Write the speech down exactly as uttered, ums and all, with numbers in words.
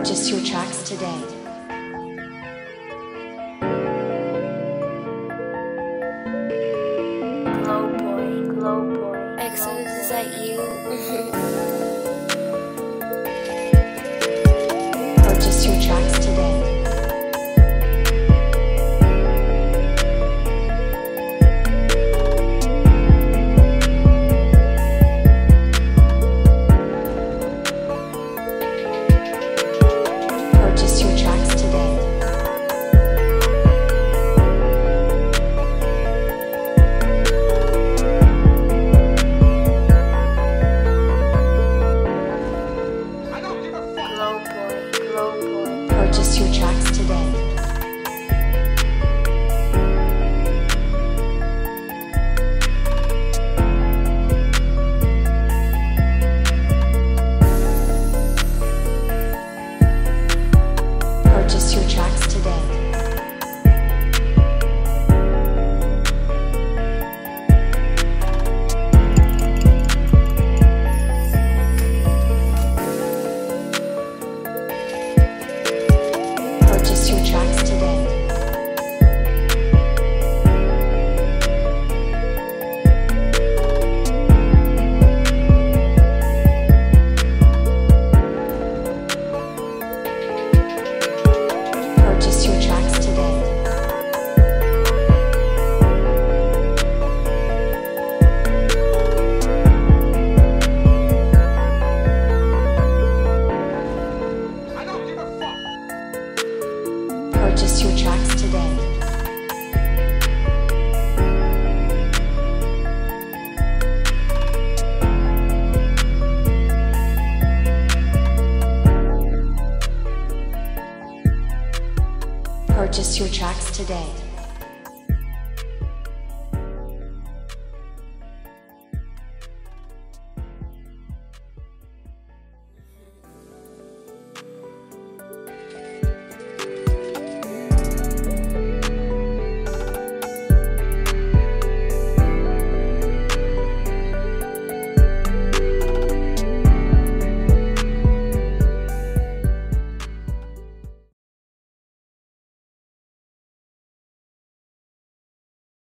Purchase your tracks today. Glow boy, glow boy. Exo, is that you? Purchase your tracks today. Purchase your tracks today. Glow boy, glow boy. Purchase your tracks today. Purchase your tracks today. Purchase your tracks today. Purchase your tracks today. Purchase your tracks today. Purchase your tracks today.